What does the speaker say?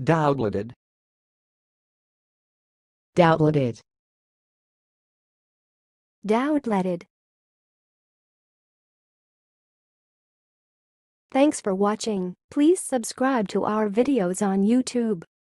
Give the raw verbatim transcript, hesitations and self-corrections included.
Doubleted. Doubleted. Doubleted. Thanks for watching. Please subscribe to our videos on YouTube.